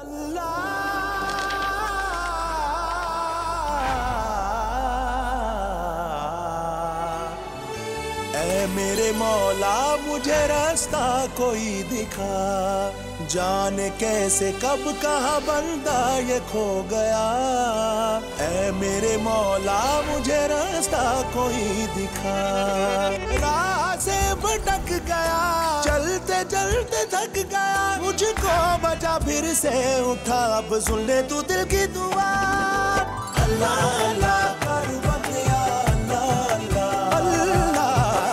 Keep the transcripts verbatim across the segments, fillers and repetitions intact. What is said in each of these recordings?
ऐ मेरे मौला मुझे रास्ता कोई दिखा, जाने कैसे कब कहाँ बंदा ये खो गया। ऐ मेरे मौला मुझे रास्ता कोई दिखा, राह से भटक गया, चलते चलते थक गया, मुझको बचा फिर से उठा, अब सुन ले तू दिल की दुआ। अल्लाह अल्लाह कर बंदिया, अल्लाह अल्लाह अल्लाह।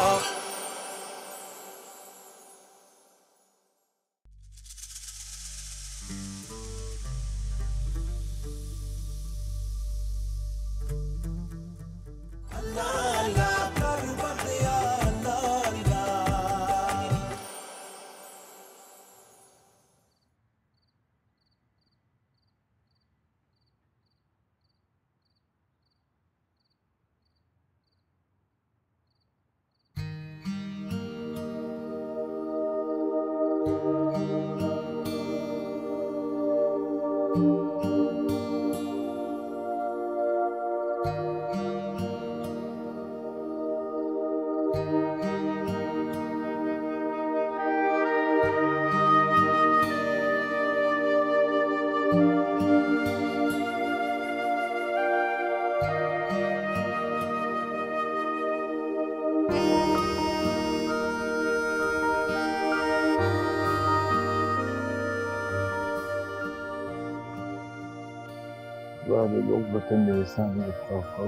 वाले लोग बर्तन मेरे सामने रखा हुआ।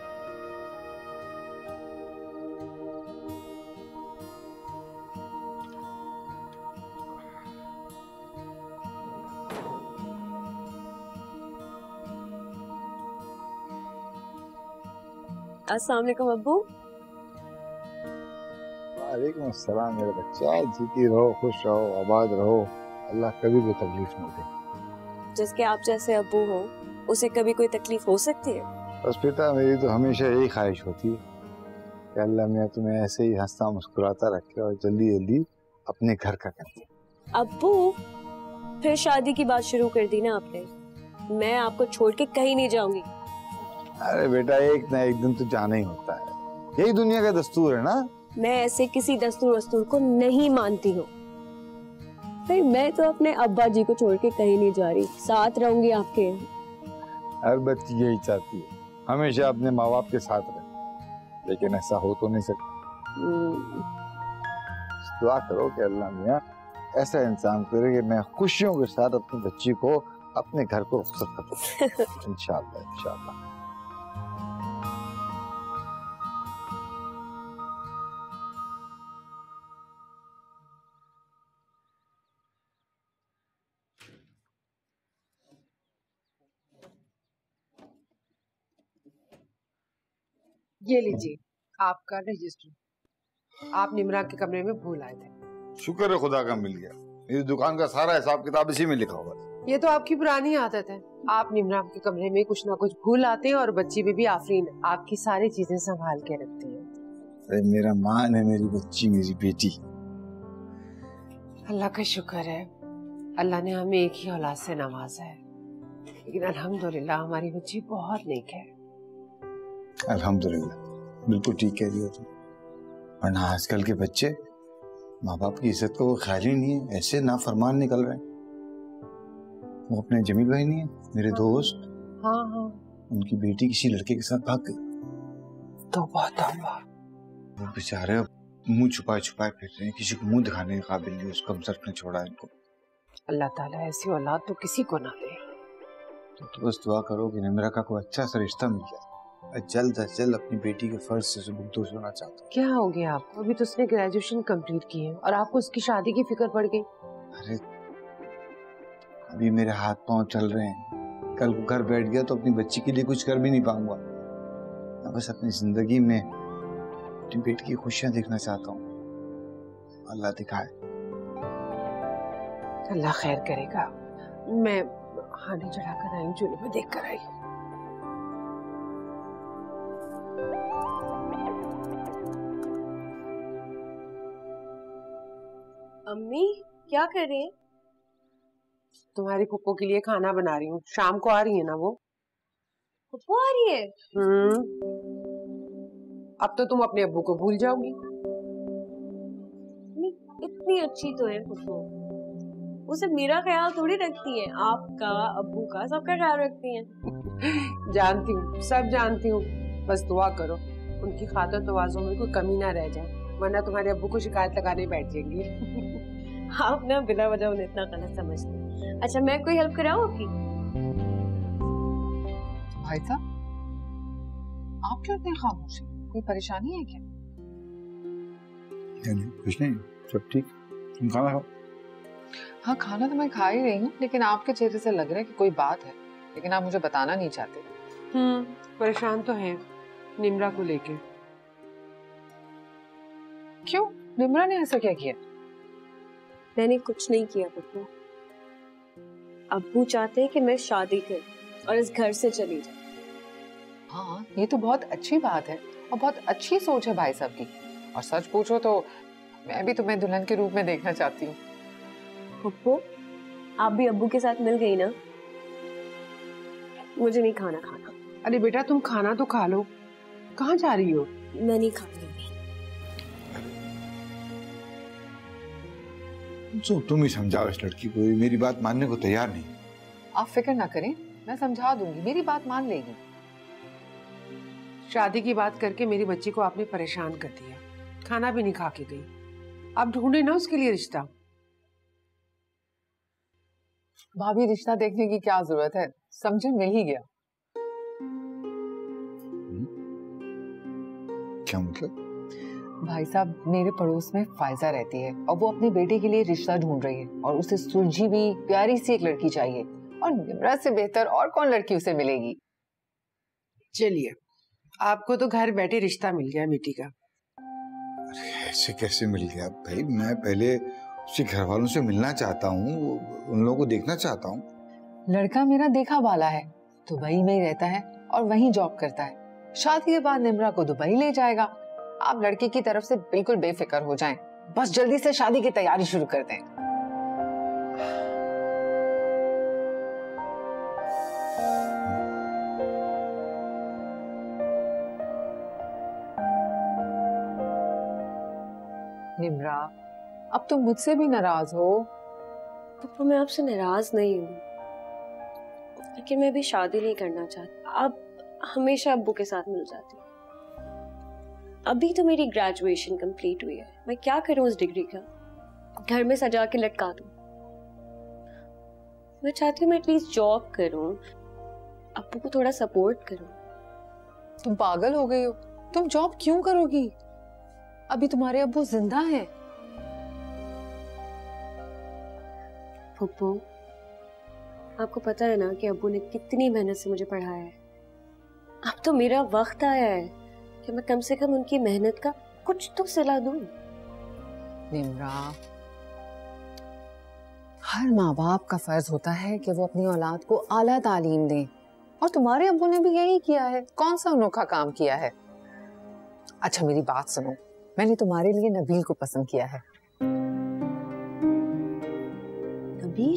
अस्सलाम वालेकुम अब्बू। वालेकुम अस्सलाम मेरा बच्चा, जीती रहो, खुश रहो, आबाद रहो, अल्लाह कभी भी तकलीफ न दे। जिसके आप जैसे अब्बू हो उसे कभी कोई तकलीफ हो सकती है? बस बेटा मेरी तो हमेशा यही ख्वाहिश होती है कि अल्लाह मियां तुम्हें ऐसे ही हंसता मुस्कुराता रखे और जल्दी जल्दी अपने घर का कर दे। अब्बू फिर शादी की बात शुरू कर दी ना आपने। मैं आपको छोड़ के कहीं नहीं जाऊंगी। अरे बेटा एक ना एक दिन तो जाना ही होता है, यही दुनिया का दस्तूर है ना। मैं ऐसे किसी दस्तूर वस्तूर को नहीं मानती हूँ। फिर मैं तो अपने अब्बा जी को छोड़ के कहीं नहीं जा रही, साथ रहूंगी आपके। हर बच्ची यही चाहती है, हमेशा अपने माँ बाप के साथ रहे, लेकिन ऐसा हो तो नहीं सकता। दुआ करो कि अल्लाह मियां ऐसा इंसान करे कि मैं खुशियों के साथ अपनी बच्ची को अपने घर को रुखसत कर दूं। इंशाअल्लाह इंशाअल्लाह। ये लीजिए आपका रजिस्टर। आप निमरा के कमरे में भूल आए थे। शुक्र है खुदा का मिल गया, मेरी दुकान का सारा हिसाब किताब इसी में लिखा हुआ था। ये तो आपकी पुरानी आदत है, आप निमरा के कमरे में कुछ ना कुछ भूल आते हैं और बच्ची में भी आफरीन आपकी सारी चीजें संभाल के रखती है। अरे मेरा मान है मेरी बच्ची, मेरी बेटी। अल्लाह का शुक्र है, अल्लाह ने हमें एक ही औलाद से नवाजा है, लेकिन अल्हम्दुलिल्लाह हमारी बच्ची बहुत नेक है। अल्हम्दुलिल्लाह, बिल्कुल ठीक कह रही हो तुम। वरना आजकल के बच्चे माँ बाप की इज्जत को ख्याल ही नहीं है, ऐसे नाफरमान निकल रहे हैं। वो अपने जमील भाई नहीं है मेरे दोस्त, हाँ हाँ, उनकी बेटी किसी लड़के के साथ भाग गई। तौबा तौबा। वो बेचारे मुंह छुपाए छुपाए फिर रहे हैं, किसी को मुंह दिखाने के काबिल नहीं, उसको हमसर ने छोड़ा इनको। अल्लाह ताला ऐसी औलाद तो किसी को ना दे। तो, तो बस दुआ करो कि निमरा का कोई अच्छा सा रिश्ता मिल जाए, जल्द अज जल्द अपनी बेटी के फर्ज से सबूतों होना चाहता हूँ। क्या हो गया आपको? अभी तो उसने ग्रेजुएशन कंप्लीट की है और आपको उसकी शादी की फिक्र पड़ गई। अरे अभी मेरे हाथ पांव चल रहे हैं, कल को घर बैठ गया तो अपनी बच्ची के लिए कुछ कर भी नहीं पाऊंगा। मैं बस अपनी जिंदगी में अपनी बेटी की खुशियां देखना चाहता हूँ, अल्लाह दिखाए। अल्लाह खैर करेगा। मैं खाने चढ़ा कर आई हूँ, चूल्हे में देख कर आई। अम्मी क्या कर रही हैं? तुम्हारी फुप्पो के लिए खाना बना रही हूँ, शाम को आ रही है ना वो। फुप्पो आ रही है? हम्म, अब तो तुम अपने अब्बू को भूल जाओगी। इतनी अच्छी तो है फुप्पो, वो सिर्फ मेरा ख्याल थोड़ी रखती है, आपका, अब्बू का, सबका ख्याल रखती है। जानती हूँ, सब जानती हूँ, बस दुआ करो उनकी खातिर तवाज़ो में कोई कमी ना रह जाए, वरना तुम्हारे अब्बू को शिकायत लगाने बैठ जाएंगी। आप ना बिना वजह उन्हें इतना गलत समझते। अच्छा, मैं कोई हेल्प कराऊं आपकी? भाई साहब, आप क्यों इतने खामोश हैं? कोई परेशानी है क्या? नहीं, कुछ नहीं, सब ठीक। तुम खाना खाओ। हाँ, खाना तो मैं खा ही रही हूँ, लेकिन आपके चेहरे से लग रहा है कि कोई बात है, लेकिन आप मुझे बताना नहीं चाहते। हम्म, परेशान तो है निम्रा को लेके। क्यों? निम्रा ने ऐसा क्या किया? मैंने कुछ नहीं किया पप्पू। अब्बू चाहते हैं कि मैं शादी करूं और इस घर से चली जाऊं। हाँ, ये तो बहुत अच्छी बात है और बहुत अच्छी सोच है भाई साहब की। और सच पूछो तो मैं भी तुम्हें दुल्हन के रूप में देखना चाहती हूँ। पप्पू, आप भी अब्बू के साथ मिल गई ना? मुझे नहीं खाना खाना। अरे बेटा, तुम खाना तो खा लो, कहाँ जा रही हो? मैं नहीं खाती। तो तुम ही समझाओ इस लड़की को, ये मेरी बात मानने को तैयार नहीं। आप फिक्र ना करें, मैं समझा दूंगी, मेरी बात मान लेगी। शादी की बात करके मेरी बच्ची को आपने परेशान कर दिया, खाना भी नहीं खा के गई। अब ढूंढे ना उसके लिए रिश्ता। भाभी, रिश्ता देखने की क्या जरूरत है, समझे, मिल ही गया। क्या मतलब? भाई साहब, मेरे पड़ोस में फायजा रहती है और वो अपनी बेटी के लिए रिश्ता ढूंढ रही है और उसे सुलझी भी प्यारी सी एक लड़की चाहिए, और निम्रा से बेहतर और कौन लड़की उसे मिलेगी। चलिए, आपको तो घर बैठे रिश्ता मिल गया बेटी का। अरे ऐसे कैसे मिल गया भाई? मैं पहले उसके घर वालों से मिलना चाहता हूँ, उन लोगों को देखना चाहता हूँ। लड़का मेरा देखा वाला है, दुबई में ही रहता है और वहीं जॉब करता है। शादी के बाद निम्रा को दुबई ले जाएगा। आप लड़की की तरफ से बिल्कुल बेफिक्र हो जाएं, बस जल्दी से शादी की तैयारी शुरू कर दें। निम्रा, अब तुम मुझसे भी नाराज हो। पप्पू, मैं आपसे नाराज नहीं हूँ, लेकिन मैं भी शादी नहीं करना चाहती। अब हमेशा अब्बू के साथ मिल जाती हूँ। अभी तो मेरी ग्रेजुएशन कंप्लीट हुई है, मैं क्या करूँ उस डिग्री का? घर में सजा के लटका दूँ? मैं चाहती हूँ मैं एटलीस्ट जॉब करूँ, अब्बू को थोड़ा सपोर्ट करूँ। तुम पागल हो गई हो? तुम जॉब क्यों करोगी? अभी तुम्हारे अब्बू जिंदा हैं। पप्पू, आपको पता है ना कि अब्बू ने कितनी मेहनत से मुझे पढ़ाया है। अब तो मेरा वक्त आया है कि मैं कम से कम उनकी मेहनत का कुछ तो सिला दूं। निम्रा, हर माँ बाप का फर्ज होता है कि वो अपनी औलाद को आला तालीम दें, और तुम्हारे अब्बू ने भी यही किया है। कौन सा अनोखा काम किया है? अच्छा, मेरी बात सुनो, मैंने तुम्हारे लिए नबील को पसंद किया है। नबील?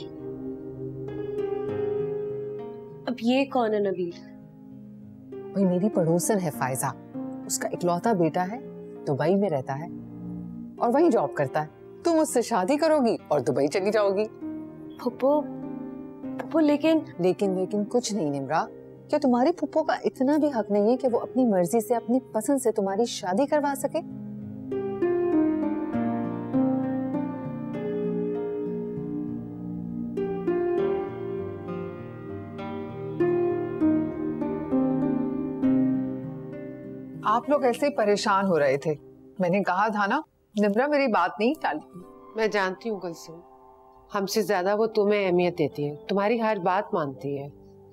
अब ये कौन है नबील? भाई, मेरी पड़ोसन है फायजा, उसका इकलौता बेटा है, दुबई में रहता है और वहीं जॉब करता है। तुम उससे शादी करोगी और दुबई चली जाओगी। फुप्पो, फुप्पो, लेकिन लेकिन लेकिन कुछ नहीं निम्रा। क्या तुम्हारी फुप्पो का इतना भी हक नहीं है कि वो अपनी मर्जी से, अपनी पसंद से तुम्हारी शादी करवा सके? आप लोग ऐसे ही परेशान हो रहे थे, मैंने कहा था ना, निम्रा मेरी बात नहीं टालती। मैं जानती हूँ कुलसुम, हमसे ज्यादा वो तुम्हें अहमियत देती है, तुम्हारी हर बात मानती है।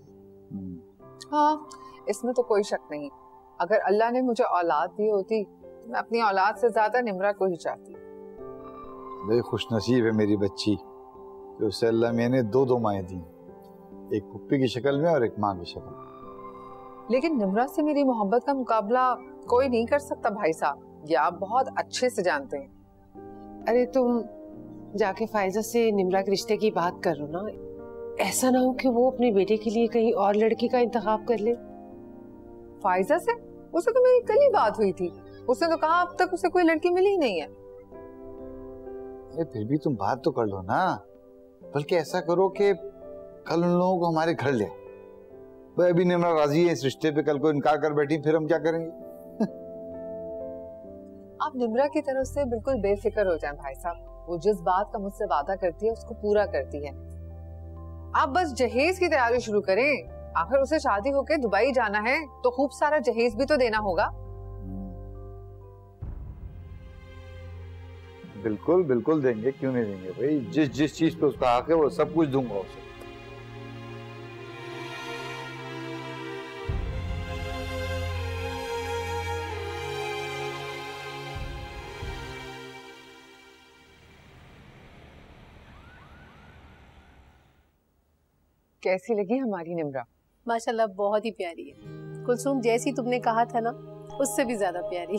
हाँ, इसमें तो कोई शक नहीं। अगर अल्लाह ने मुझे औलाद दी होती तो मैं अपनी औलाद से ज्यादा निम्रा को ही चाहती। बड़ी खुशनसीब है मेरी बच्ची, तो उसे अल्लाह मैंने दो दो माएँ दी, एक पुप्पी की शक्ल में और एक माँ की शक्ल में। लेकिन निम्रा से मेरी मोहब्बत का मुकाबला कोई नहीं कर सकता भाई साहब, ये आप बहुत अच्छे से जानते हैं। अरे तुम जाके फायजा से निम्रा के रिश्ते की बात करो ना, ऐसा ना हो कि वो अपने बेटे के लिए कहीं और लड़की का इंतखाब कर ले। फायजा से? उससे तो मेरी कल ही बात हुई थी, उसने तो कहा अब तक उसे कोई लड़की मिली ही नहीं है। अरे फिर भी तुम बात तो कर लो ना, बल्कि ऐसा करो कि कल उन लोगों को हमारे घर ले। भाई अभी निम्रा राजी है इस रिश्ते पे, कल को इनकार कर बैठी फिर हम क्या करेंगे? आप निम्रा की तरफ से बिल्कुल बेफिक्र हो जाएं भाई साहब, वो जिस बात का मुझसे वादा करती है उसको पूरा करती है। आप बस जहेज की तैयारी शुरू करें, आखिर उसे शादी होके दुबई जाना है तो खूब सारा जहेज भी तो देना होगा। बिल्कुल बिल्कुल देंगे, क्यों नहीं देंगे भाई, जिस जिस चीज पे उसका हक है वो सब कुछ दूंगा उसे। कैसी लगी हमारी निम्रा? माशाल्लाह बहुत ही प्यारी है कुलसूम, जैसी तुमने कहा था ना उससे भी ज्यादा प्यारी।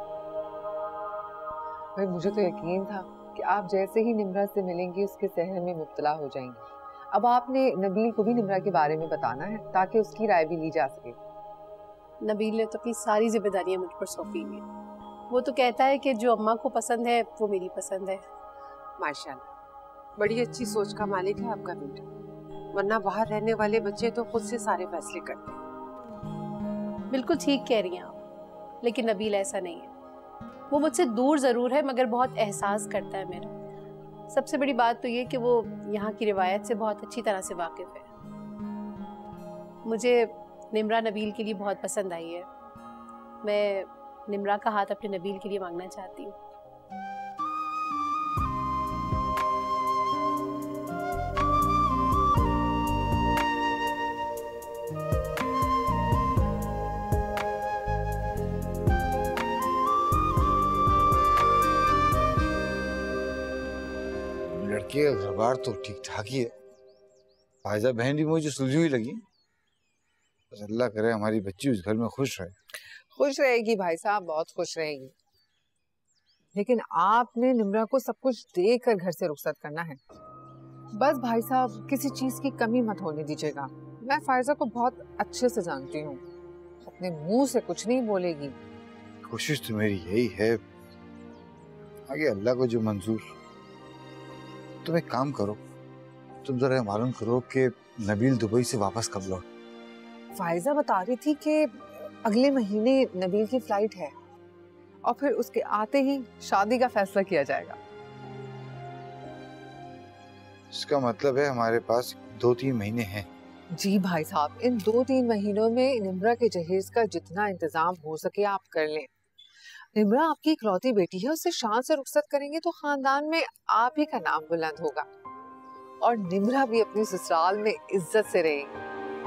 भाई मुझे तो यकीन था कि आप जैसे ही निम्रा से मिलेंगी उसके सहन में मुब्तला हो जाएंगी। अब आपने नबील को भी निम्रा के बारे में बताना है ताकि उसकी राय भी ली जा सके। नबील ने तो अपनी सारी जिम्मेदारियां मुझ पर सौंपी हुई है। वो तो कहता है कि जो अम्मा को पसंद है वो मेरी पसंद है। माशाल्लाह बड़ी अच्छी सोच का मालिक है आपका बेटा, वरना बाहर रहने वाले बच्चे तो खुद से सारे फैसले करते हैं। बिल्कुल ठीक कह रही हैं आप, लेकिन नबील ऐसा नहीं है। वो मुझसे दूर जरूर है मगर बहुत एहसास करता है मेरा। सबसे बड़ी बात तो ये कि वो यहाँ की रिवायत से बहुत अच्छी तरह से वाकिफ है। मुझे निम्रा नबील के लिए बहुत पसंद आई है। मैं निम्रा का हाथ अपने नबील के लिए मांगना चाहती हूँ। लड़के का घरबार तो ठीक ठाक ही है, फायजा बहन भी मुझे सुलझी हुई लगी। बस अल्लाह करे हमारी बच्ची उस घर में खुश रहे। खुश रहेगी भाई साहब, बहुत खुश रहेगी, लेकिन आपने निम्रा को सब कुछ देकर घर से रुखसत करना है। बस भाई साहब किसी चीज की कमी मत होने दीजिएगा। मैं फायजा को बहुत अच्छे से जानती हूँ, अपने मुंह से कुछ नहीं बोलेगी। कोशिश तो मेरी यही है, आगे अल्लाह को जो मंजूर। तुम एक काम करो, तुम जरा मालूम करो कि नबील दुबई से वापस कब लौट। फायजा बता रही थी कि अगले महीने नबील की फ्लाइट है और फिर उसके आते ही शादी का फैसला किया जाएगा। इसका मतलब है हमारे पास दो तीन महीने हैं। जी भाई साहब, इन दो तीन महीनों में निम्रा के जहेज का जितना इंतजाम हो सके आप कर लें। निम्रा आपकी इकलौती बेटी है, उससे शान से रुखसत करेंगे तो खानदान में आप ही का नाम बुलंद होगा और निम्रा भी अपनी ससुराल में इज्जत से रहेगी।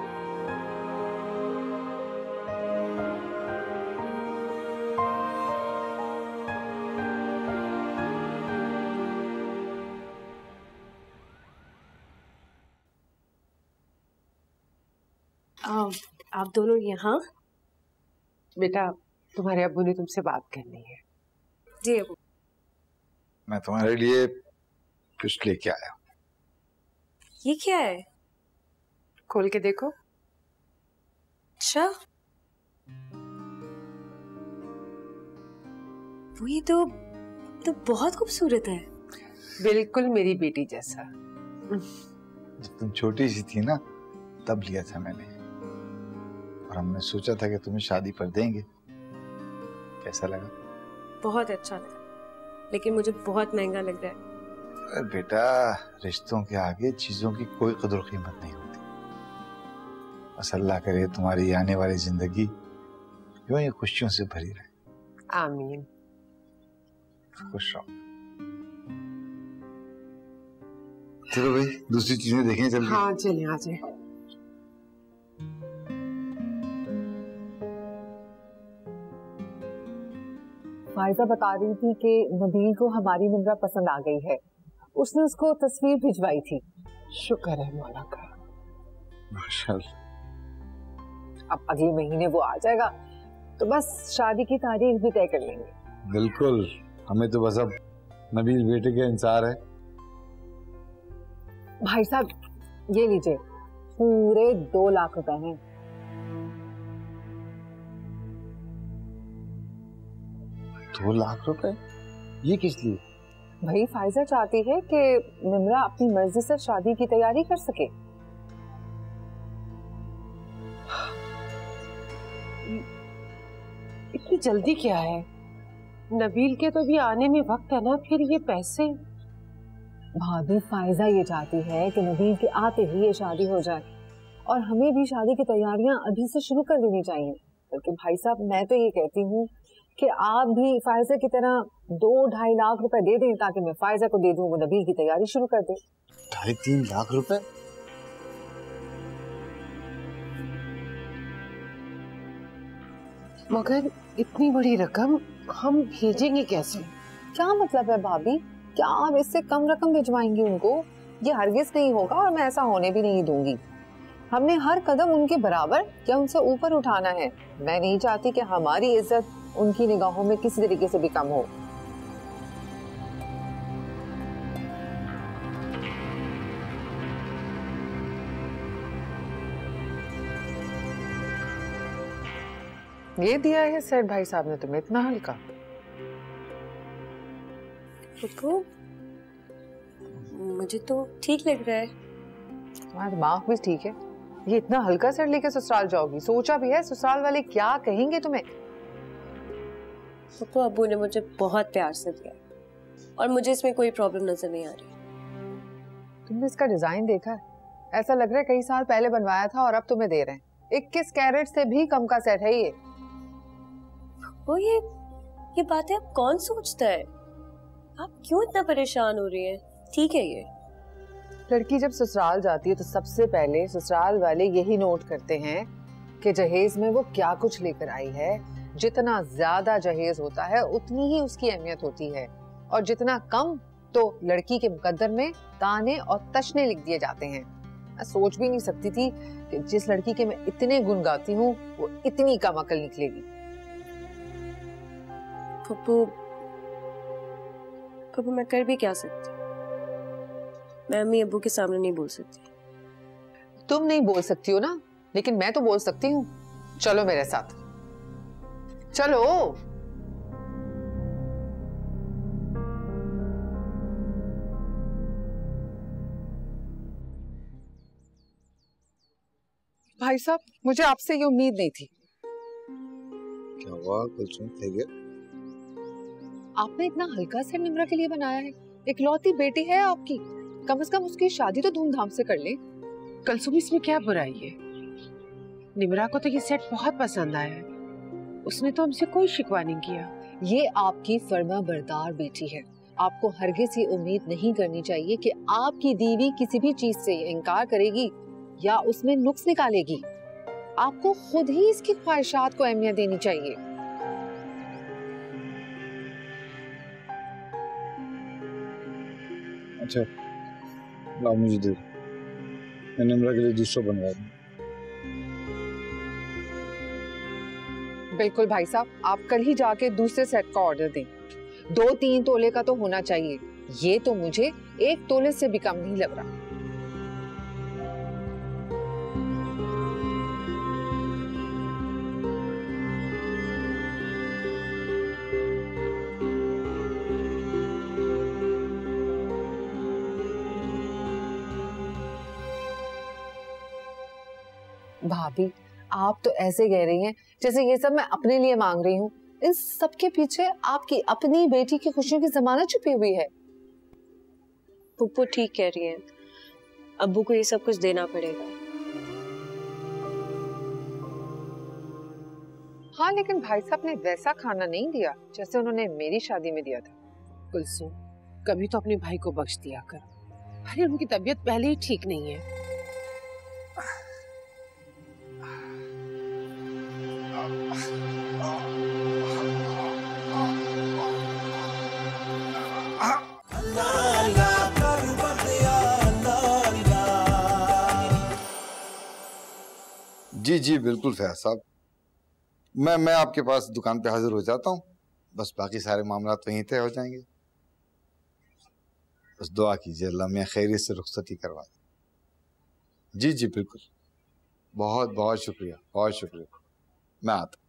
आप दोनों यहाँ? बेटा तुम्हारे अब्बू ने तुमसे बात करनी है। जी अब्बू। मैं तुम्हारे लिए कुछ लेके आया। ये क्या है? खोल के देखो। अच्छा, वो ये तो तो बहुत खूबसूरत है। बिल्कुल मेरी बेटी जैसा। जब तुम छोटी सी थी ना तब लिया था मैंने, और हमने सोचा था कि तुम्हें शादी पर देंगे। कैसा लगा? बहुत अच्छा लगा, लेकिन मुझे बहुत महंगा लग रहा है। अरे बेटा, रिश्तों के आगे चीजों की कोई कदर कीमत नहीं होती। बस अल्लाह करे तुम्हारी आने वाली जिंदगी यूं ही खुशियों से भरी रहे। आमीन। खुश रहो। चलो भाई दूसरी चीजें देखें जल्दी। हाँ चलिए आ जाए। फायजा बता रही थी कि नबील को हमारी निम्रा पसंद आ गई है, उसने उसको तस्वीर भिजवाई थी। शुक्र है मौला का। माशाल्लाह। अब अगले महीने वो आ जाएगा तो बस शादी की तारीख भी तय कर लेंगे। बिल्कुल, हमें तो बस अब नबील बेटे के इंतजार है। भाई साहब ये लीजिए, पूरे दो लाख रुपए हैं। दो लाख रुपए? ये किस लिए? भाई फाइजा चाहती है कि निम्रा अपनी मर्जी से शादी की तैयारी कर सके। इतनी जल्दी क्या है? नबील के तो भी आने में वक्त है ना, फिर ये पैसे। भाभी फाइजा ये चाहती है कि नबील के आते ही ये शादी हो जाए, और हमें भी शादी की तैयारियां अभी से शुरू कर देनी चाहिए। बल्कि भाई साहब मैं तो ये कहती हूँ कि आप भी फाइजा की तरह दो ढाई लाख रुपए दे दें, ताकि मैं फाइजा को दे दूं, वो नबील की तैयारी शुरू कर दे। ढाई तीन लाख रुपए? मगर इतनी बड़ी रकम हम भेजेंगे कैसे? क्या मतलब है भाभी? क्या आप इससे कम रकम भिजवाएंगी उनको? ये हरगिज नहीं होगा, और मैं ऐसा होने भी नहीं दूंगी। हमने हर कदम उनके बराबर या उनसे ऊपर उठाना है। मैं नहीं चाहती कि हमारी इज्जत उनकी निगाहों में किसी तरीके से भी कम हो। ये दिया है सेठ भाई साहब ने तुम्हें इतना हल्का? पप्पू, मुझे तो ठीक लग रहा है। तुम्हारा दिमाग भी ठीक है। ये इतना हल्का सेट लेके ससुराल जाओगी? सोचा भी है ससुराल वाले क्या कहेंगे तुम्हें? पप्पू, अब्बू ने मुझे बहुत प्यार से दिया और मुझे इसमें कोई प्रॉब्लम नजर नहीं आ रही। तुमने इसका डिजाइन देखा है? ऐसा लग रहा है कई साल पहले बनवाया था और अब तुम्हें दे रहे हैं। इक्कीस कैरेट से भी कम का सेट है ये। वो ये ये बातें अब कौन सोचता है? आप क्यों इतना परेशान हो रही हैं? ठीक है, ये लड़की जब ससुराल जाती है तो सबसे पहले ससुराल वाले यही नोट करते हैं कि जहेज में वो क्या कुछ लेकर आई है। जितना ज्यादा जहेज होता है उतनी ही उसकी अहमियत होती है, और जितना कम तो लड़की के मुकद्दर में ताने और तशने लिख दिए जाते हैं। मैं सोच भी नहीं सकती थी कि जिस लड़की के मैं इतने गुण गाती हूँ वो इतनी कम अकल निकलेगी। पप्पू, पप्पू मैं कर भी क्या सकती? मैं अम्मी अब्बू के सामने नहीं बोल सकती। तुम नहीं बोल सकती हो ना, लेकिन मैं तो बोल सकती हूँ। चलो मेरे साथ, चलो। भाई साहब, मुझे आपसे ये उम्मीद नहीं थी। क्या हुआ कुलसुम? आपने इतना हल्का से निम्रा के लिए बनाया है। इकलौती बेटी है आपकी, कम से कम उसकी शादी तो धूमधाम से कर ले। कलसुम, इसमें क्या बुराई है? निम्रा को तो ये सेट बहुत पसंद आया है। उसने तो हमसे कोई शिकवा नहीं किया। ये आपकी फर्मा बरदार बेटी है। आपको हरगिज़ ये उम्मीद नहीं करनी चाहिए कि आपकी दीवी किसी भी चीज से इनकार करेगी या उसमें नुक्स निकालेगी। आपको खुद ही इसकी ख्वाहिशात को अहमियत देनी चाहिए। अच्छा, लाओ मुझे दे, मैं निम्रा के लिए दूसरा बनवा दूं। बिल्कुल भाई साहब, आप कल ही जाके दूसरे सेट का ऑर्डर दें। दो तीन तोले का तो होना चाहिए। ये तो मुझे एक तोले से भी कम नहीं लग रहा। भाभी, आप तो ऐसे कह रही हैं जैसे ये सब मैं अपने लिए मांग रही हूँ। इन सब के पीछे आपकी अपनी बेटी की खुशियों की जमानत छुपी हुई है। पुप्पू ठीक कह रही है, अब्बू को ये सब कुछ देना पड़ेगा। हाँ, लेकिन भाई साहब ने वैसा खाना नहीं दिया जैसे उन्होंने मेरी शादी में दिया था। कुलसुम, कभी तो अपने भाई को बख्श दिया कर। अरे उनकी तबीयत पहले ही ठीक नहीं है। जी जी बिल्कुल फैज साहब, मैं मैं आपके पास दुकान पे हाजिर हो जाता हूँ। बस बाकी सारे मामला तो यहीं तय हो जाएंगे। बस दुआ कीजिए अल्लाह मियां खैरियत से रुखसती करवा दे। जी जी बिल्कुल, बहुत बहुत शुक्रिया, बहुत शुक्रिया। मैं आता।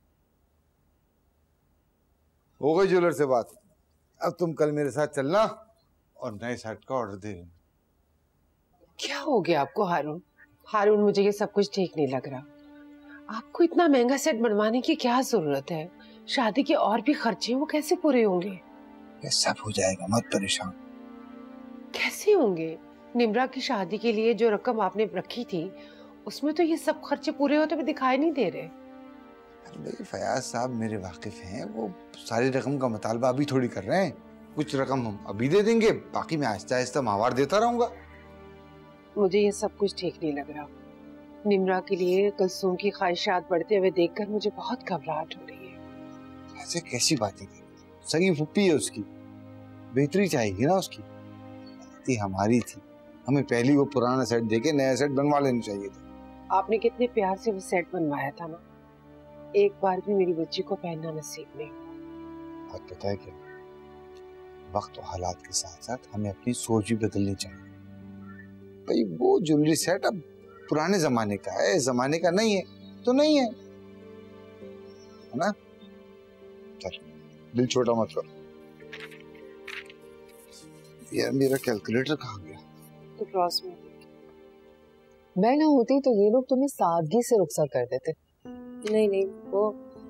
हो गई ज्वेलर से बात। अब तुम कल मेरे साथ चलना और नए सेट का ऑर्डर दे देना। क्या हो गया आपको हारून? हारून, मुझे ये सब कुछ ठीक नहीं लग रहा। आपको इतना महंगा सेट बनवाने की क्या जरूरत है? शादी के और भी खर्चे वो कैसे पूरे होंगे? ये सब हो जाएगा, मत परेशान। कैसे होंगे? निम्रा की शादी के लिए जो रकम आपने रखी थी उसमें तो ये सब खर्चे पूरे होते हुए दिखाई नहीं दे रहे। अरे फयाज साहब मेरे वाकिफ हैं, वो सारी रकम का मुतालबा अभी थोड़ी कर रहे हैं। कुछ रकम हम अभी दे देंगे, बाकी मैं आहिस्ता आहिस्ता माहवार देता रहूंगा। मुझे ये सब कुछ ठीक नहीं लग रहा। निम्रा के लिए कुलसूम की ख्वाहिशात बढ़ते हुए देखकर मुझे बहुत घबराहट हो रही है। ऐसे कैसी बातें कर, सगी फुप्पी है उसकी, बेहतरी चाहेगी ना उसकी। गलती हमारी थी, हमें पहली वो पुराना सेट देके नया सेट बनवा लेना चाहिए था। आपने कितने प्यार से वो सेट बनवाया था ना, एक बार भी मेरी बच्ची को पहनना नसीब नहीं। और पता है क्या, वक्त और हालात के साथ साथ हमें अपनी सोच भी बदलनी चाहिए। भाई वो ज्वेलरी सेट अब पुराने जमाने का है, जमाने का नहीं है तो नहीं है, है ना? चल दिल छोटा मत करो। यार मेरा कैलकुलेटर कहाँ गया? तो क्रॉस में मैं ना होती तो ये लोग तुम्हें सादगी से रुखसत कर देते। नहीं नहीं, वो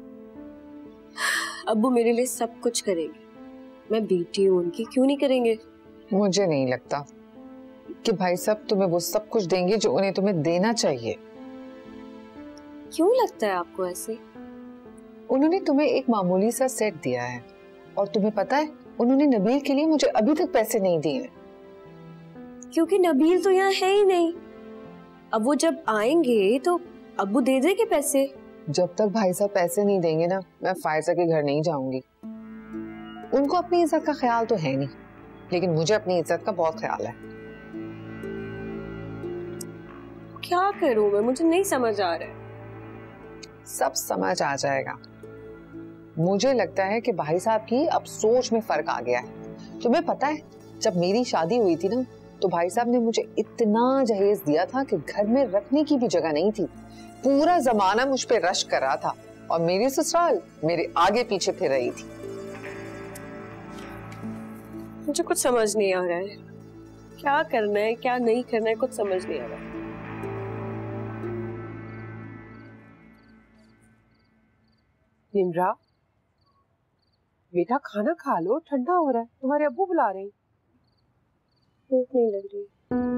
अब्बू मेरे लिए सब कुछ करेंगे। मैं बेटी हूँ उनकी, क्यों नहीं करेंगे? मुझे नहीं लगता कि भाई साहब तुम्हें वो सब कुछ देंगे जो उन्हें तुम्हें देना चाहिए। क्यों लगता है आपको ऐसे? उन्होंने तुम्हें एक मामूली सा सेट दिया है और तुम्हें पता है उन्होंने नबील के लिए मुझे अभी तक पैसे नहीं दिए। क्योंकि नबील तो यहाँ है ही नहीं। अब वो जब आएंगे तो अब्बू दे देंगे पैसे। जब तक भाई साहब पैसे नहीं देंगे ना, मैं फायजा के घर नहीं जाऊंगी। उनको अपनी इज्जत का ख्याल तो है नहीं, लेकिन मुझे अपनी इज्जत का बहुत ख्याल है। क्या करूं मैं, मुझे नहीं समझ आ रहा है। सब समझ आ जाएगा। मुझे लगता है कि भाई साहब की अब सोच में फर्क आ गया है। तुम्हें पता है जब मेरी शादी हुई थी ना, तो भाई साहब ने मुझे इतना जहेज दिया था कि घर में रखने की भी जगह नहीं थी। पूरा जमाना मुझ पे रश कर रहा था और मेरी ससुराल मेरे आगे पीछे फिर रही थी। मुझे कुछ समझ नहीं आ रहा है, क्या करना है क्या नहीं करना है, कुछ समझ नहीं आ रहा है। निम्रा, बेटा खाना खा लो, ठंडा हो रहा है। तुम्हारे अब्बू बुला रहे हैं। भूख नहीं लग रही।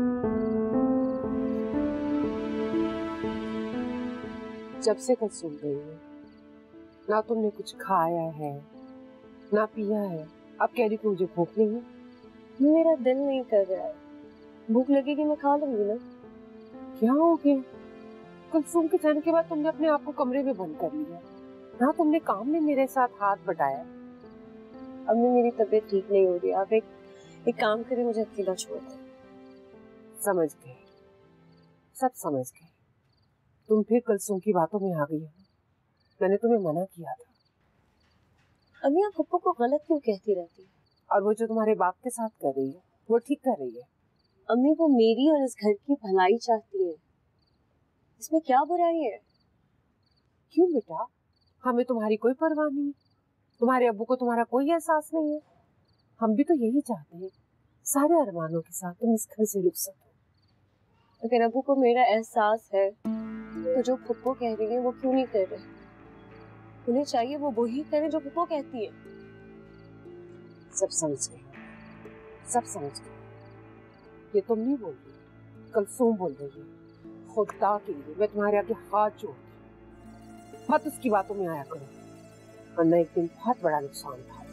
जब से कल सुन गई है ना, तुमने कुछ खाया है ना पिया है। अब कह रही कि मुझे भूख नहीं है। मेरा दिल नहीं कर रहा है। भूख लगेगी मैं खा लूंगी ना। क्या हो गया? कुलसुम के जाने के बाद तुमने अपने आप को कमरे में बंद कर लिया ना, तुमने काम में मेरे साथ हाथ बटाया। अब मैं, मेरी तबीयत ठीक नहीं हो रही। आप एक एक काम करें, मुझे अकेला छोड़ दें। समझ गए, सब समझ गए। तुम फिर कुलसुम की बातों में आ गई हो। मैंने तुम्हें मना किया था। अम्मी आप पप्पू को गलत क्यों कहती रहती है? और वो जो तुम्हारे बाप के साथ कर रही है वो ठीक कर रही है। अम्मी वो मेरी और इस घर की भलाई चाहती है, इसमें क्या बुराई है? क्यों बेटा, हमें तुम्हारी कोई परवाह नहीं है। तुम्हारे अब्बू को तुम्हारा कोई एहसास नहीं है। हम भी तो यही चाहते हैं, सारे अरमानों के साथ तुम इस घर से रुक सको। अगर अब्बू को मेरा एहसास है तो जो पप्पू कह रही है वो क्यों नहीं कर रहे? उन्हें चाहिए वो वही करे जो पप्पू कहती है। सब समझ गए, सब समझ गए। ये तुम नहीं बोल रही, कुलसुम बोल रही है। खुदा के लिए मैं तुम्हारे आगे हाथ जोड़ती, मत उसकी बातों में आया करो, वरना एक दिन बहुत बड़ा नुकसान था।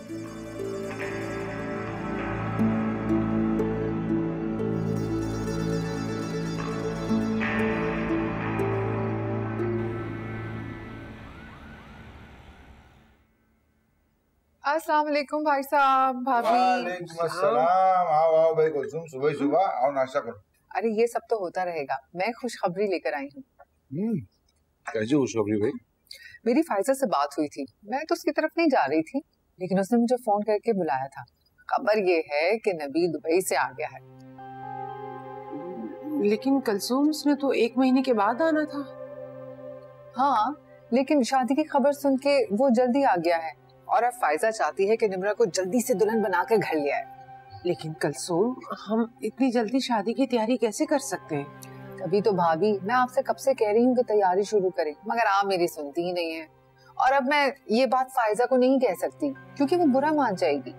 अस्सलाम वालेकुम भाई साहब, भाभी। वालेकुम अस्सलाम। आओ आओ भाई कुलसुम, सुबह सुबह आओ, नाश्ता करो। अरे ये सब तो होता रहेगा, मैं खुशखबरी लेकर आई हूँ। हम्म, कैसी खुशखबरी भाई? मेरी फायजा से बात हुई थी, मैं तो उसकी तरफ नहीं जा रही थी, लेकिन उसने मुझे फोन करके बुलाया था। खबर ये है कि नबी दुबई से आ गया है। लेकिन कलसूम, उसने तो एक महीने के बाद आना था। हाँ, लेकिन शादी की खबर सुन के वो जल्दी आ गया है और अब फायजा चाहती है कि निम्रा को जल्दी से दुल्हन बनाकर घर ले आए। लेकिन कलसूम, हम इतनी जल्दी शादी की तैयारी कैसे कर सकते हैं? तभी तो भाभी मैं आपसे कब से कह रही हूँ कि तैयारी शुरू करें, मगर आप मेरी सुनती ही नहीं है। और अब मैं ये बात फायजा को नहीं कह सकती क्योंकि वो बुरा मान जाएगी,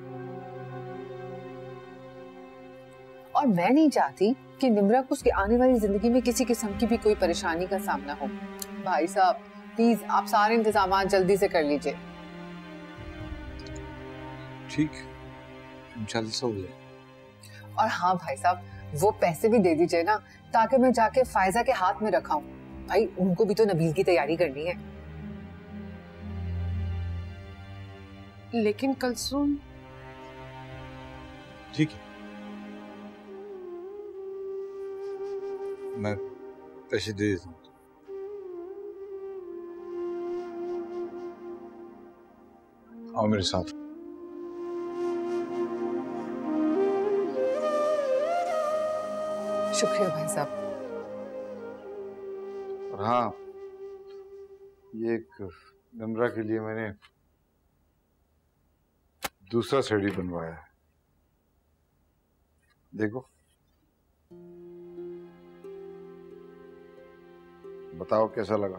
और मैं नहीं चाहती कि निम्रा को उसकी आने वाली जिंदगी में किसी किस्म की भी कोई परेशानी का सामना हो। भाई साहब प्लीज आप सारे इंतजाम जल्दी से कर लीजिए। ठीक, जल्द से हो जाए। और हाँ भाई साहब, वो पैसे भी दे दीजिए ना, ताकि मैं जाके फायजा के हाथ में रखाऊं। भाई उनको भी तो नबील की तैयारी करनी है। लेकिन कलसूम, ठीक है, मैं पैसे दे देता हूँ। आओ मेरे साथ। शुक्रिया भाई साहब। और हाँ, ये एक निम्रा के लिए मैंने दूसरा सीढ़ी बनवाया है, देखो। बताओ कैसा लगा?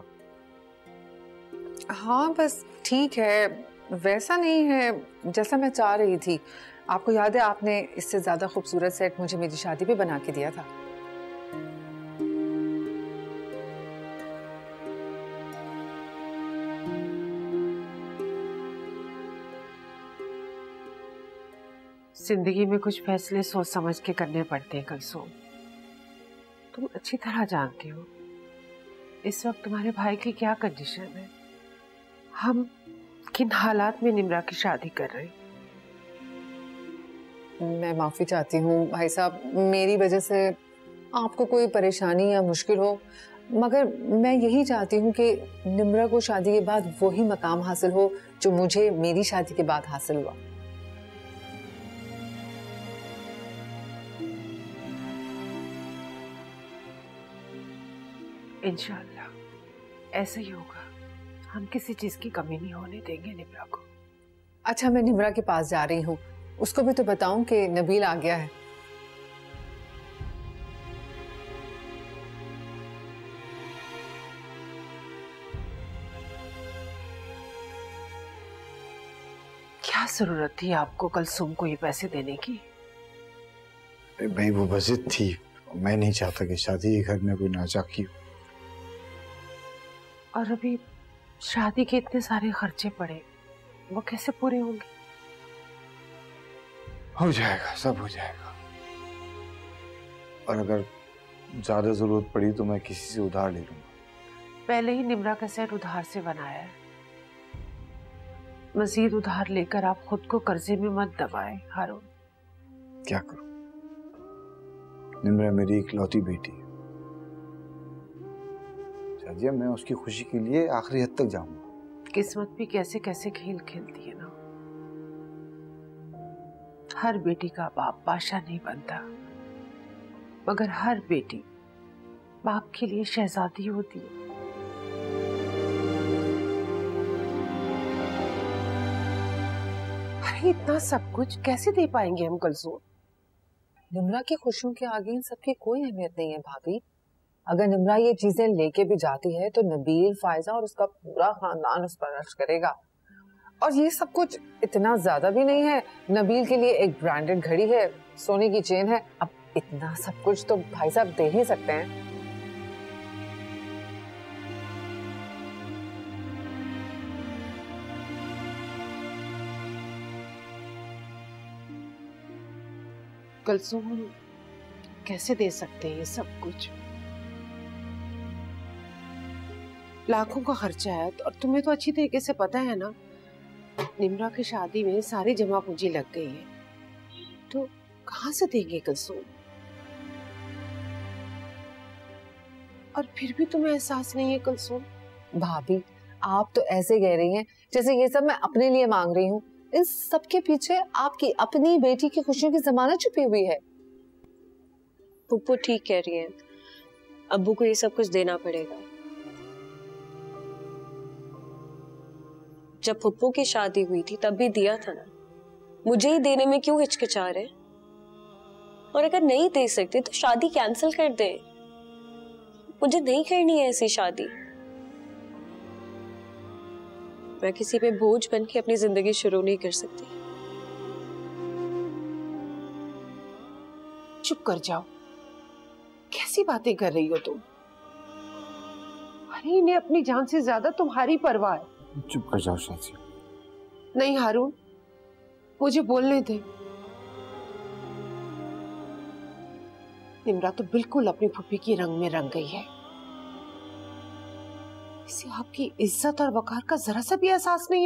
हाँ बस ठीक है, वैसा नहीं है जैसा मैं चाह रही थी। आपको याद है आपने इससे ज्यादा खूबसूरत सेट मुझे मेरी शादी पे बना के दिया था। जिंदगी में कुछ फैसले सोच समझ के करने पड़ते हैं कलसूम। तुम अच्छी तरह जानती हो इस वक्त तुम्हारे भाई की क्या कंडीशन है, हम किन हालात में निम्रा की शादी कर रहे हैं। मैं माफी चाहती हूँ भाई साहब, मेरी वजह से आपको कोई परेशानी या मुश्किल हो, मगर मैं यही चाहती हूँ कि निम्रा को शादी के बाद वही मकाम हासिल हो जो मुझे मेरी शादी के बाद हासिल हुआ। इंशाअल्लाह ऐसा ही होगा, हम किसी चीज की कमी नहीं होने देंगे निम्रा को। अच्छा मैं निम्रा के पास जा रही हूँ, उसको भी तो बताऊं कि नबील आ गया है। क्या जरूरत थी आपको कलसूम को ये पैसे देने की? भाई वो बजट थी, मैं नहीं चाहता कि शादी के घर में कोई नाचाकी हो। और अभी शादी के इतने सारे खर्चे पड़े, वो कैसे पूरे होंगे? हो जाएगा, सब हो जाएगा। और अगर ज्यादा जरूरत पड़ी तो मैं किसी से उधार ले लूंगा। पहले ही निम्रा का सेट उधार से बनाया है, मजीद उधार लेकर आप खुद को कर्जे में मत दबाएं हारून। क्या करूं, निम्रा मेरी इकलौती बेटी है। शाजिया, मैं उसकी खुशी के लिए आखिरी हद तक जाऊंगा। किस्मत भी कैसे कैसे खेल खेलती है ना। हर बेटी का बाप बादशाह नहीं बनता, मगर हर बेटी बाप के लिए शहजादी होती है। अरे इतना सब कुछ कैसे दे पाएंगे हम कलसूम? निम्रा की खुशियों के आगे इन सबकी कोई अहमियत नहीं है भाभी। अगर निम्रा ये चीजें लेके भी जाती है तो नबील, फायजा और उसका पूरा खानदान उस पर अर्ज करेगा। और ये सब कुछ इतना ज्यादा भी नहीं है। नबील के लिए एक ब्रांडेड घड़ी है, सोने की चेन है, अब इतना सब कुछ तो भाई साहब दे ही सकते हैं। कलसूम कैसे दे सकते हैं ये सब कुछ? लाखों का खर्चा है, और तुम्हें तो अच्छी तरीके से पता है ना, निम्रा की शादी में सारी जमा पूंजी लग गई है, तो कहां से देंगे कलसूम? और फिर भी तुम्हें एहसास नहीं है कलसूम? भाभी आप तो ऐसे कह रही हैं जैसे ये सब मैं अपने लिए मांग रही हूँ। इन सब के पीछे आपकी अपनी बेटी की खुशियों की जमानत छुपी हुई है। पुप्पू ठीक कह रही है, अब्बू को ये सब कुछ देना पड़ेगा। जब पुप्पू की शादी हुई थी तब भी दिया था ना, मुझे ही देने में क्यों हिचकिचा रहे? और अगर नहीं दे सकते तो शादी कैंसिल कर दे, मुझे नहीं करनी है ऐसी शादी। मैं किसी पे बोझ बन के अपनी जिंदगी शुरू नहीं कर सकती। चुप कर जाओ, कैसी बातें कर रही हो तुम? अरे इन्हें अपनी जान से ज्यादा तुम्हारी परवाह है। चुप कर जाओ शाजी। नहीं हारून, मुझे बोलने दे। निम्रा तो बिल्कुल अपनी फूफी की रंग में रंग गई है। इसे आपकी इज्जत और वकार का जरा सा भी एहसास नहीं है।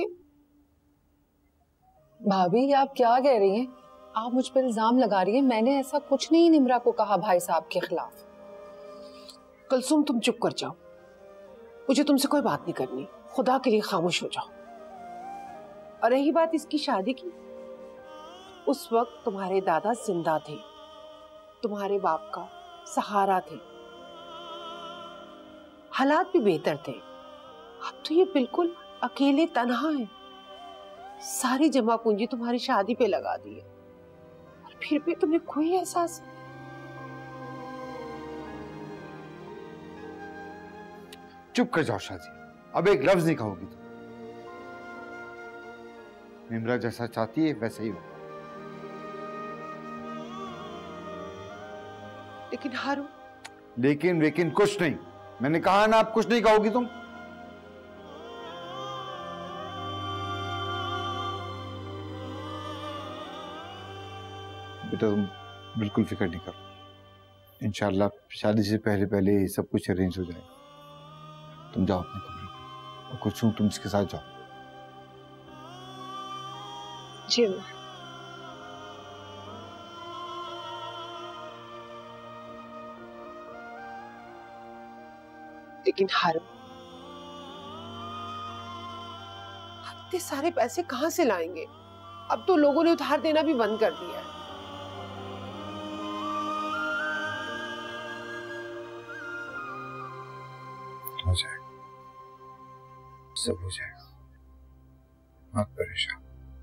भाभी आप क्या कह रही हैं? आप मुझ पर इल्जाम लगा रही हैं। मैंने ऐसा कुछ नहीं निम्रा को कहा भाई साहब के खिलाफ। कुलसुम तुम चुप कर जाओ, मुझे तुमसे कोई बात नहीं करनी। खुदा के लिए खामोश हो जाओ। और रही बात इसकी शादी की, उस वक्त तुम्हारे दादा जिंदा थे, तुम्हारे बाप का सहारा थे, हालात भी बेहतर थे। अब तो ये बिल्कुल अकेले तन्हा है। सारी जमा पूंजी तुम्हारी शादी पे लगा दी है और फिर भी तुम्हें कोई एहसास नहीं। चुप कर जाओ शाजी, अब एक लफ्ज नहीं कहोगी तुम। निम्रा जैसा चाहती है वैसा ही होगा। लेकिन हारून, लेकिन लेकिन कुछ नहीं। मैंने कहा ना आप कुछ नहीं कहोगी तुम। बेटा तुम बिल्कुल फिक्र नहीं करो, इंशाल्लाह शादी से पहले पहले ये सब कुछ अरेंज हो जाएगा। तुम जाओ अपने कमरे में और कुछ तुम इसके साथ जाओ। जी लेकिन हारून, इतने सारे पैसे कहां से लाएंगे? अब तो लोगों ने उधार देना भी बंद कर दिया है। हो जाएगा, सब हो जाएगा, मत परेशान।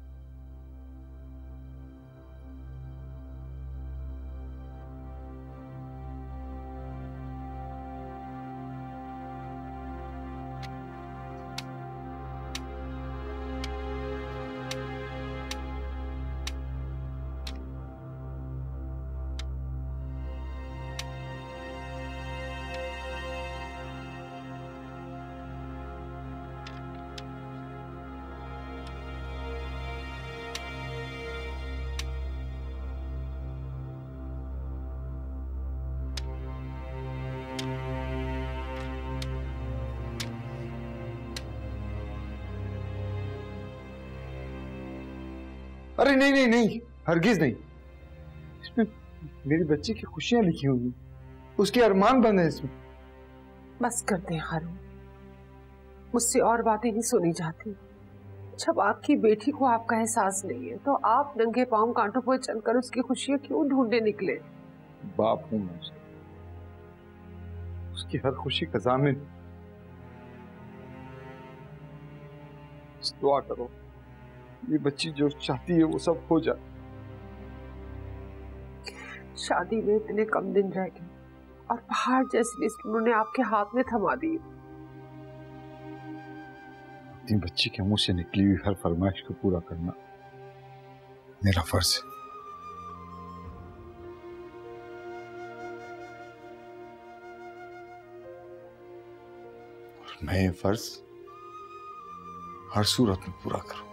अरे नहीं नहीं नहीं, हरगिज नहीं। इसमें मेरी बच्ची की खुशियां लिखी हुई, उसके अरमान बंद है इसमें। बस करते हैं हारून, मुझसे और बातें नहीं सुनी जाती। जब आपकी बेटी को आपका एहसास नहीं है तो आप नंगे पांव कांटों पर चलकर उसकी खुशियां क्यों ढूंढने निकले? बाप हूं मैं उसका, उसकी हर खुशी का जामिन। दुआ करो ये बच्ची जो चाहती है वो सब हो जाए। शादी में इतने कम दिन रह गए और पहाड़ जैसी लिस्ट उन्होंने आपके हाथ में थमा दी। अपनी बच्ची के मुंह से निकली हुई हर फरमाइश को पूरा करना मेरा फर्ज है। और मैं ये फर्ज हर सूरत में पूरा करूं।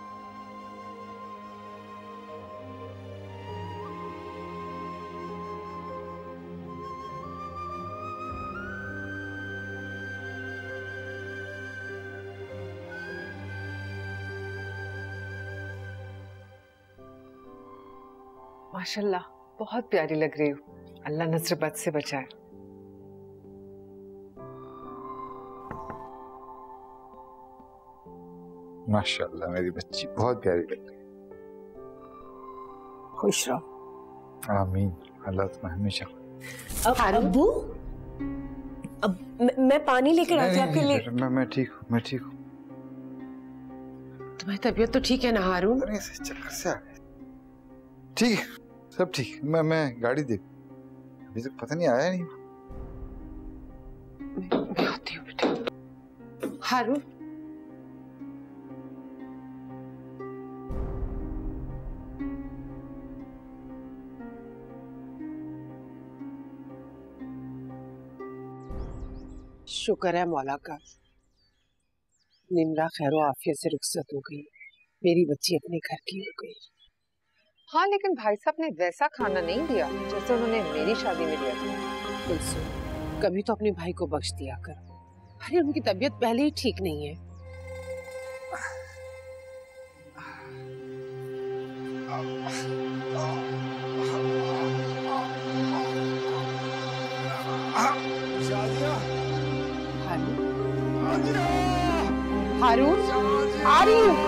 माशाल्लाह बहुत प्यारी लग रही हो। अल्लाह नजर बद से बचाए। माशाल्लाह मेरी बच्ची बहुत प्यारी लग रही है। खुश रहो। आमीन। अल्लाह तुम्हें हमेशा अब अब्बू, अब मैं, मैं पानी लेकर आती आपके लिए। मैं मैं ठीक हूँ, मैं ठीक हूँ। तुम्हारी तबीयत तो ठीक है ना हारून? अरे ऐसे चक्कर से आ गए। ठीक है, सब ठीक। मैं मैं गाड़ी देख, अभी तक पता नहीं आया नहीं। मैं, मैं आती हूँ बेटा। हारून, शुक्र है मौला का, निम्रा खैरो आफियत से रुखसत हो गई, मेरी बच्ची अपने घर की हो गई। हाँ, लेकिन भाई साहब ने वैसा खाना नहीं दिया जैसे उन्होंने मेरी शादी में दिया था। कुलसुम, कभी तो अपने भाई को बख्श दिया कर। अरे उनकी तबीयत पहले ही ठीक नहीं है। हारून, आ रही हूँ।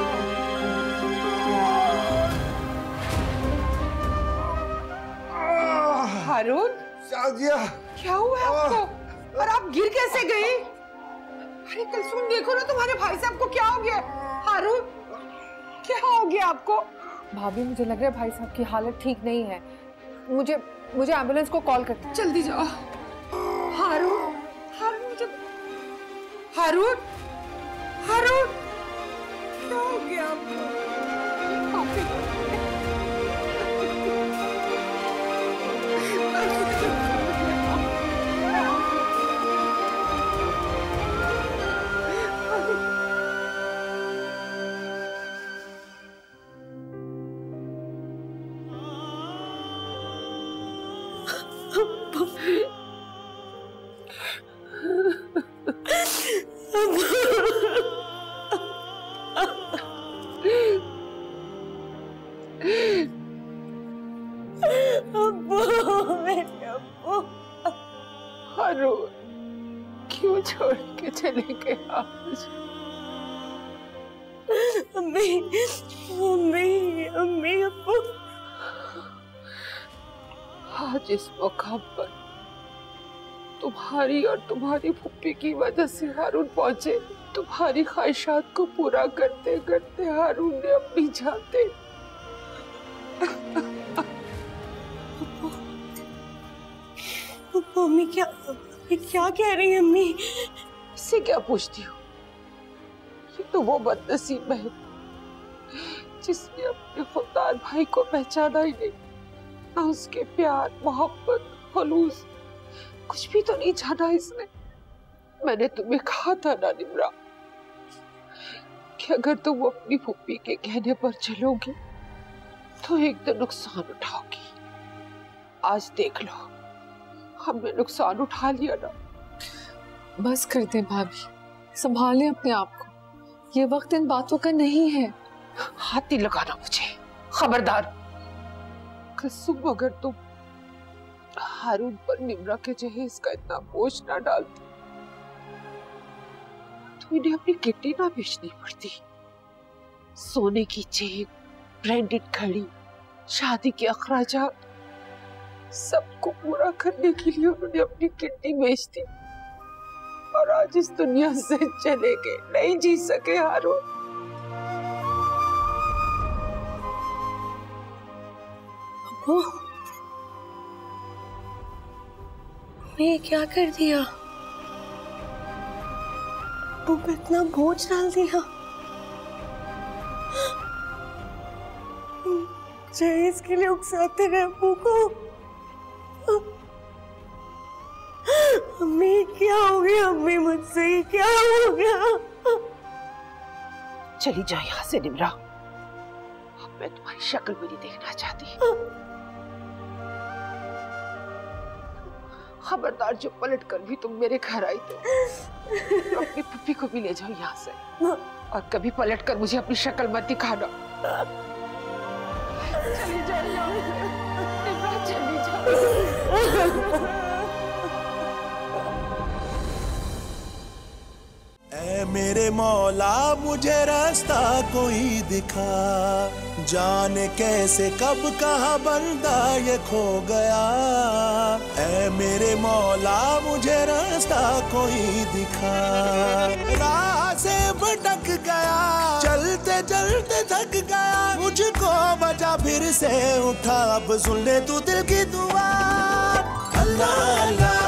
हारून, शादिया, क्या हुआ आपको? और आप गिर कैसे गए? अरे कुलसुम देखो ना, तुम्हारे भाई साहब को क्या हो गया? हारून, क्या हो गया आपको? भाभी, मुझे लग रहा है भाई साहब की हालत ठीक नहीं है। मुझे मुझे एम्बुलेंस को कॉल कर। जल्दी जाओ। हारून, हारून मुझे, हारून, हारून, क्या हो गया आपको? हारून, क्यों छोड़ के चले गए आप? अम्मी, अम्मी, अम्मी, अब्बू। आज इस मौका पर तुम्हारी और तुम्हारी फुप्पी की वजह से हारून पहुंचे। तुम्हारी ख्वाहिशात को पूरा करते करते हारून ने अपनी जान दे। अम्मी क्या ये क्या कह रही है अम्मी? इससे क्या पूछती हो? ये तो वो बदनसीब है जिसने अपने खुददार भाई को पहचाना ही नहीं, ना उसके प्यार, मोहब्बत, खुलूस, कुछ भी तो नहीं जाना इसने। मैंने तुम्हें कहा था ना निम्रा कि अगर तुम अपनी फुप्पी के कहने पर चलोगी तो एक दिन नुकसान उठाओगी। आज देख लो, हमने नुकसान उठा लिया ना। बस कर दे भाभी, संभालें अपने आप को। ये वक्त इन बातों का नहीं है। हाथ नहीं लगाना मुझे, खबरदार। कसम, अगर तुम हारून पर निम्रा के जहेज का इतना बोझ ना डालती तो इन्हें अपनी किडनी ना बेचनी पड़ती। सोने की चेन, ब्रांडेड घड़ी, शादी के अखराजात, सबको पूरा करने के लिए उन्होंने अपनी किडनी बेच दी और आज इस दुनिया से चले गए। नहीं जी सके हारून। अब्बू, मैं क्या कर दिया? अब्बू पे इतना बोझ डाल दिया। जहेज के लिए उकसाते रहे अब्बू को। अम्मी, क्या हो गया अम्मी मुझसे? क्या हो गया? चली जाओ यहाँ से निम्रा, मैं तुम्हारी शक्ल भी नहीं देखना चाहती। खबरदार, जो पलट कर भी तुम मेरे घर आई तो अपनी पुप्पी को भी ले जाओ यहाँ से, और कभी पलट कर मुझे अपनी शक्ल मत दिखाना। चली जाओ निम्रा, चली जाओ। ऐ मेरे मौला मुझे रास्ता कोई दिखा, जाने कैसे कब कहाँ बंदा ये खो गया। ऐ मेरे मौला मुझे रास्ता कोई दिखा। राह से भटक गया, चलते चलते थक गया, मुझको बचा फिर से उठा, अब सुन ले तू दिल की दुआ। अल्लाह अल्लाह